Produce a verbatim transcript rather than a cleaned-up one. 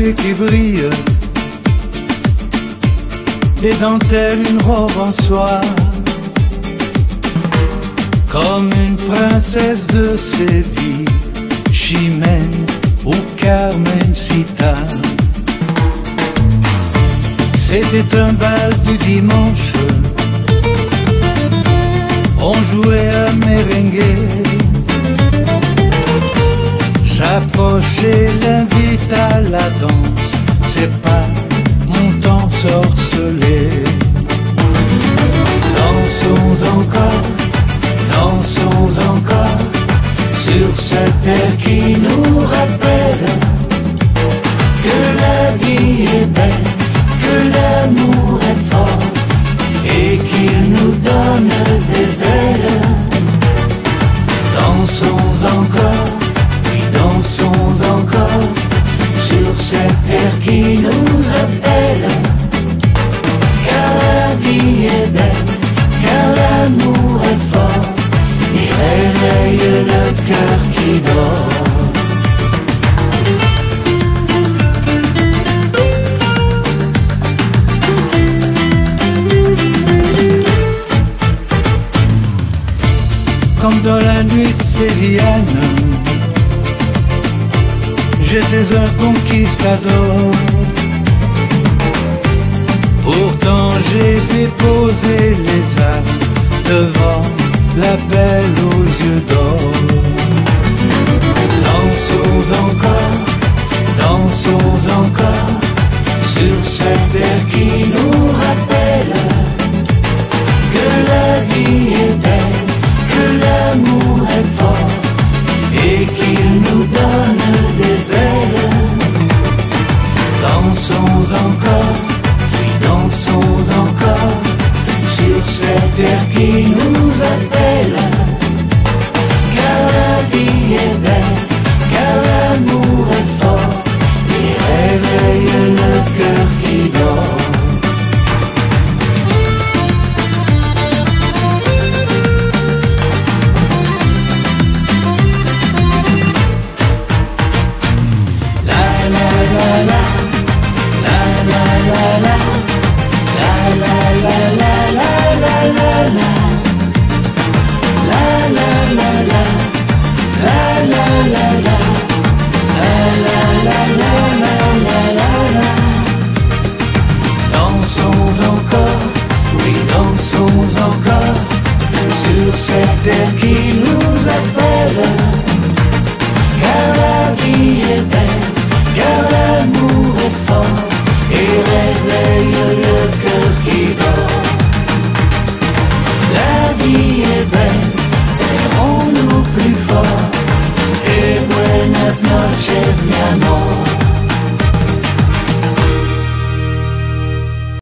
yeux qui brillent, des dentelles, une robe en soie, comme une princesse de Séville, Chimène ou Carmencita. C'était un bal du dimanche, on jouait à merengue. J'approche et l'invite à la danse, c'est pas mon temps sorcelé. Dansons encore, dansons encore, sur cette terre qui nous rappelle que la vie est belle, que l'amour est fort et qu'il nous donne des ailes. Dansons encore, oui dansons encore, sur cette terre qui nous appelle. Car la vie est belle, car l'amour est fort et réveille le cœur qui dort. Comme dans la nuit sévillane, j'étais un conquistador. Pourtant j'ai déposé les armes devant la belle aux yeux d'or. Dansons encore, dansons encore, sur cette terre qui nous rappelle que la vie est belle, que l'amour est fort et qu'il nous donne des ailes. Dansons encore, oui dansons encore, sur cette terre qui nous appelle. Car la vie est belle, car l'amour est fort et réveille le cœur qui dort. Dansons encore, oui dansons encore, sur cette terre qui nous appelle. Car la vie est belle, car l'amour est fort et réveille